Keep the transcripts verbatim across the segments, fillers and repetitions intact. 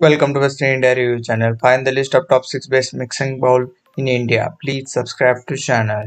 Welcome to Western India Review channel. Find the list of top six best mixing bowl in India. Please subscribe to channel.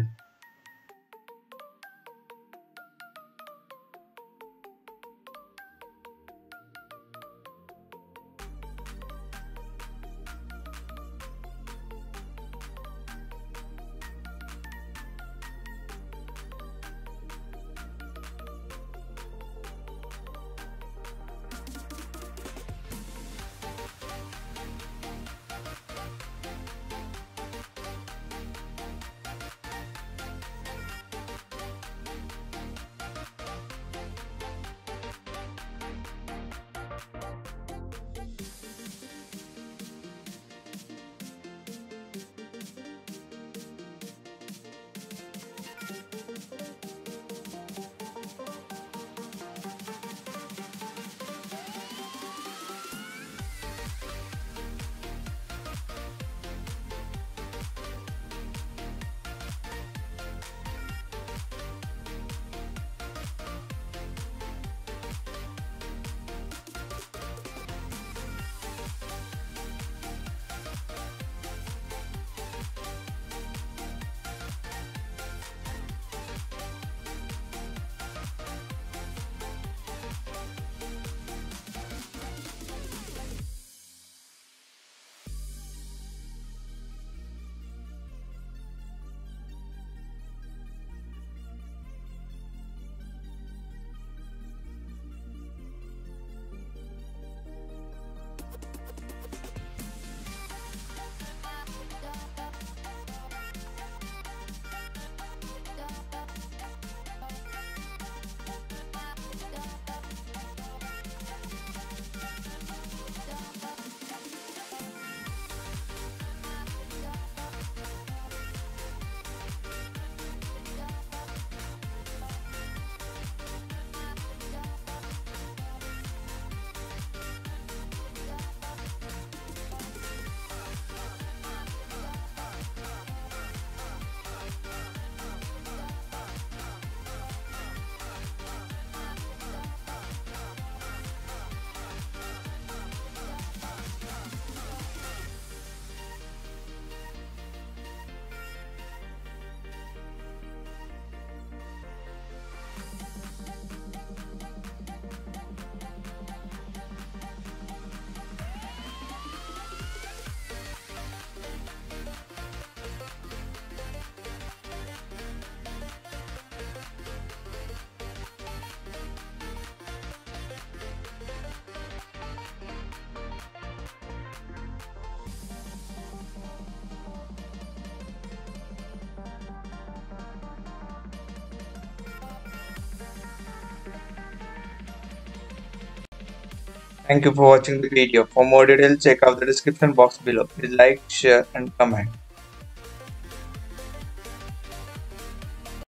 Thank you for watching the video. For more details, check out the description box below. Please like, share, and comment.